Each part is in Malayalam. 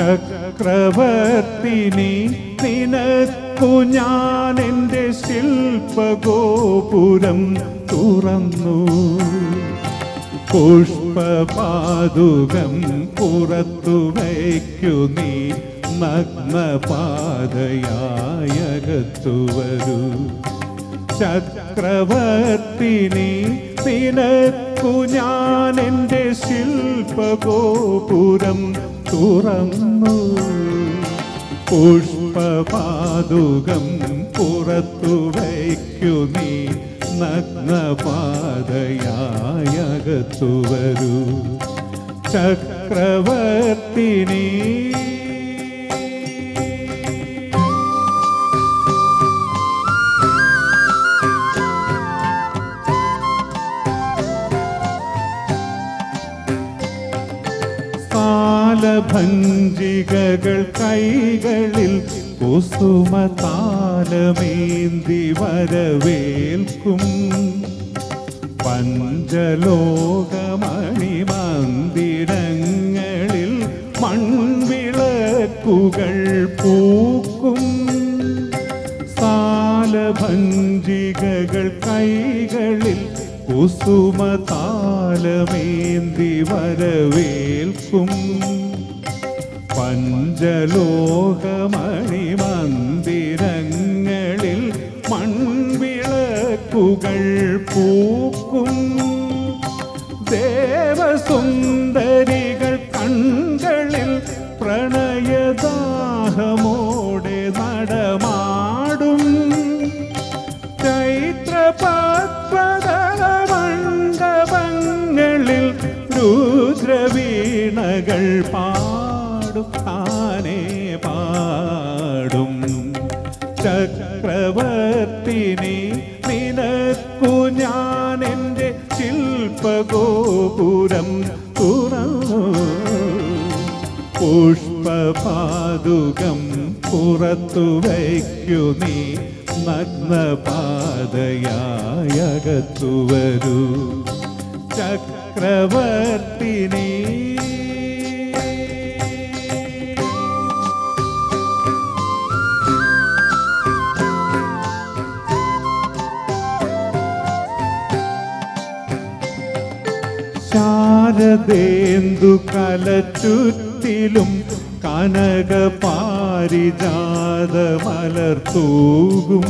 ചക്രവർത്തിനി നിനക്കു ഞാൻ എൻ്റെ ശില്പഗോപുരം തുറന്നു. പുഷ്പപാദുകം പുറത്തു വയ്ക്കു നീ നഗ്നപാതയായകത്തു വരൂ. ചക്രവർത്തിനി നിനക്കു ഞാൻ എൻ്റെ ശില്പഗോപുരം തുറന്നു. പുഷ്പപാദുകം പുറത്തു വയ്ക്കു നീ നഗ്നപാതയായകത്തു വരൂ. ചക്രവർത്തിനി ഭഞ്ജികകൾ കൈകളിൽ കുസുമതാലമേന്തി വരവേൽക്കും. പഞ്ചലോകമണിമന്ദിരങ്ങളിൽ മൺവിളക്കുകൾ പൂക്കും. സാലഭഞ്ജികകൾ കൈകളിൽ കുസുമതാലമേന്തി വരവേൽക്കും. പഞ്ചലോകമണിമന്ദിരങ്ങളിൽ മൺവിളക്കുകൾ പൂക്കും. ദേവസുന്ദരികൾ കൺകളിൽ പ്രണയദാഹമോടെ നടമാടും. ചൈത്രപദ്മദളമണ്ഡപങ്ങളിൽ രുദ്രവീണകൾ താനേ പാടും. ചക്രവർത്തിനി നിനക്കു ഞാൻ എൻ്റെ ശില്പഗോപുരം തുറന്നു. പുഷ്പപാദുകം പുറത്തു വയ്ക്കു നീ നഗ്നപാതയായകത്തു വരൂ. ചക്രവർത്തിനി ശാരദേന്ദു കലച്ചുറ്റിലും കനകപാരിജാതമലർത്തൂകും.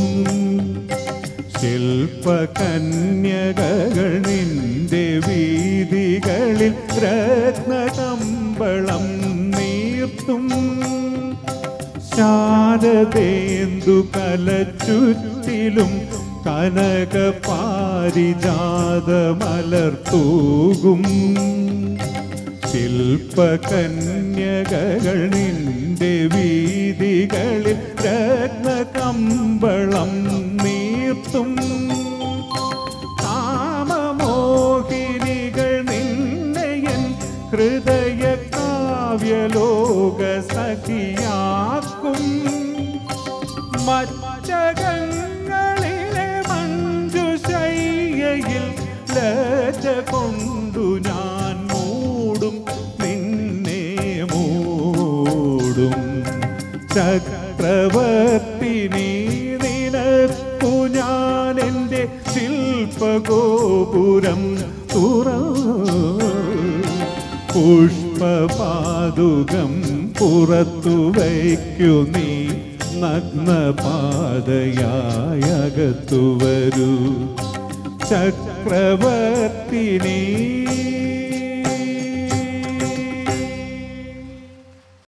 ശില്പകന്യകകൾ നിന്റെ വീഥികളിൽ രത്നകമ്പളം നീർത്തും. ശാരദേന്ദു കലച്ചുറ്റിലും കനകപാരിജാതമലർത്തൂകും. ശില്പകന്യകകൾ നിന്റെ വീഥികളിൽ രത്നകമ്പളം നീർത്തും. കാമമോഹിനികൾ നിന്നെയൻ ഹൃദയ കാവ്യലോക സഖിയാക്കും. മച്ചകങ്ങളിലെ മഞ്ജുശയ്യയിൽ ലജ്ജ കൊണ്ടു ഞാൻ മൂടും നിന്നെ മൂടും. ചക്രവർത്തിനി നിനക്കു ഞാൻ എൻ്റെ ശില്പഗോപുരം തുറന്നു. പുഷ്പപാദുകം പുറത്തു വയ്ക്കു നീ നഗ്നപാതയായകത്തു വരൂ. ചക്രവർത്തിനി